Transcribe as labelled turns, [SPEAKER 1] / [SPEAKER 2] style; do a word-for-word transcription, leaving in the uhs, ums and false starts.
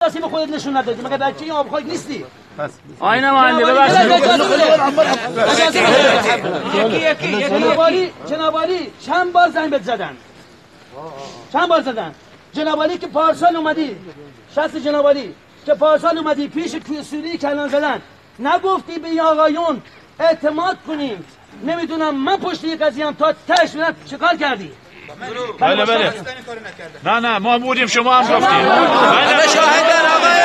[SPEAKER 1] به خودت نشون ندادی مگه بچه این آبخاک نیستی؟
[SPEAKER 2] آینه مهندی ببخشید
[SPEAKER 1] جنابالی جنابالی چند بار زنگ بهت زدن چند بار زدن جنابالی که پارسال اومدی شخص جنابالی که پارسال اومدی پیش کوسوری کلان زدن نگفتی به این آقایون اعتماد کنیم نمیدونم من پشت یک قضیه هم تا تهش بدم چیکار کردی؟
[SPEAKER 3] بله بله نه نه ما بودیم شما هم گفتیم
[SPEAKER 4] بله شاهدن آقای